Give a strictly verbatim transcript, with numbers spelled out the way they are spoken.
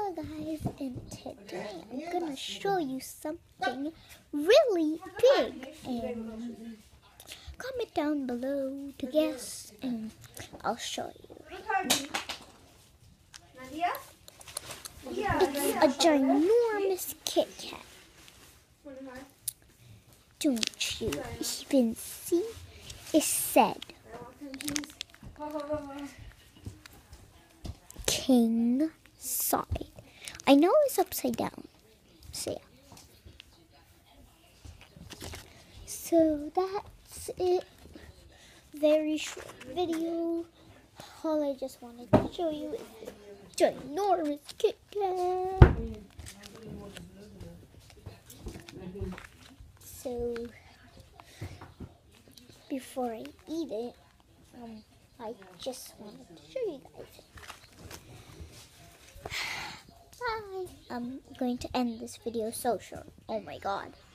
Hello guys, and today I'm gonna show you something really big, and comment down below to guess and I'll show you. It's a ginormous Kit Kat. Don't you even see? It said king side. I know it's upside down. So yeah. So that's it. Very short video. All I just wanted to show you is this ginormous Kit Kat. So before I eat it, um, I just wanted to show you guys it. Bye. I'm going to end this video so short. Oh my god.